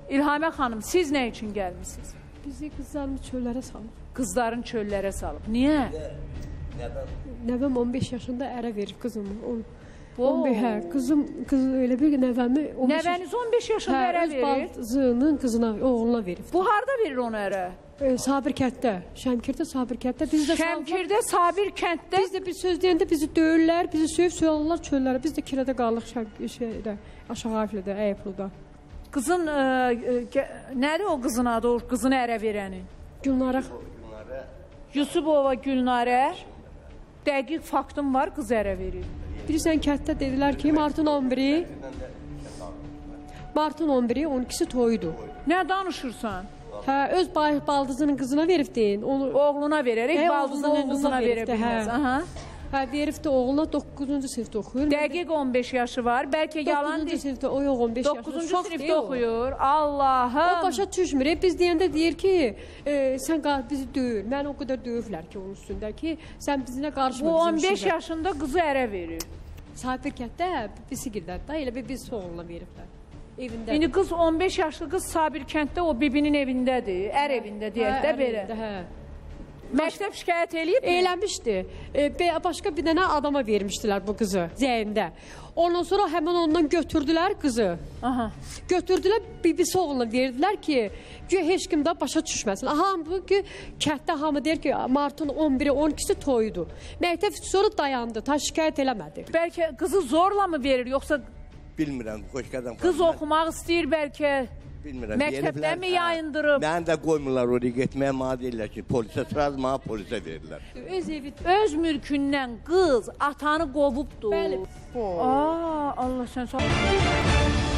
İlhamə xanım, siz nə üçün gəlmişsiniz? Bizi qızlarını çöllərə salıb. Qızların çöllərə salıb. Niyə? Nəvəm 15 yaşında ərə verib qızımı. Hə, qızım elə bir nəvəmi... Nəvəniz 15 yaşında ərə verir? Öz baldızının qızına, oğluna verib. Bu harada verir onu ərə? Sabir kənddə, Şəmkirdə Sabir kənddə. Şəmkirdə Sabir kənddə? Biz də bir söz deyəndə bizi döyürlər, bizi söyürlər çöllərə. Biz də kirədə qalıq aşağı harflidə, Əyəpluda. Qızın, nədir o qızın adı, o qızını ərə verəni? Gülnarə. Yusubova Gülnarə. Dəqiq faktım var, qız ərə verir. Bilirsən, kənddə dedilər ki, martın 11-i, 12-si toyudur. Nə danışırsan? Hə, öz baldızının qızına verib deyin. Oğluna verərək, baldızının qızına verə bilməz. Hə, veribdə oğluna 9-cu sinifdə oxuyur. Dəqiq 15 yaşı var, bəlkə yalan deyil. 9-cu sinifdə, o yox 15 yaşı. 9-cu sinifdə oxuyur, Allahım. O başa düşmür, biz deyəndə deyir ki, sən bizi döyür. Mən o qədər döyüblər ki, onun üstündə ki, sən bizimlə qarışma bizim işimizə. Bu 15 yaşında qızı ərə verir. Sabir kənddə, bizi girdədə, elə bir biz oğluna veriblər. Evində. İndi qız 15 yaşlı qız Sabir kənddə o bibinin evindədir, ər evində deyək də belə. Məktəb şikayət eləyib mi? Eləmişdi. Başqa bir dənə adama vermişdilər bu qızı zəyində. Ondan sonra həmən ondan götürdülər qızı. Götürdülər, bibisi oğluna verdilər ki, heç kim də başa düşməsin. Bu ki, kənddə hamı deyir ki, martın 11-i, 12-si toyudur. Məktəb sonra dayandı, ta şikayət eləmədi. Bəlkə qızı zorla mı verir, yoxsa... Bilmirəm, xoş qadam. Qız oxumaq istəyir bəlkə. Bilmirəm. Məktəbdən mi yayındırıb? Mən də qoymurlar oraya getməyə, mənə deyirlər ki, polisə sıraz, mənə polisə verirlər. Öz mülkündən qız atanı qovubdur. Bəli. Allah sən sağ ol.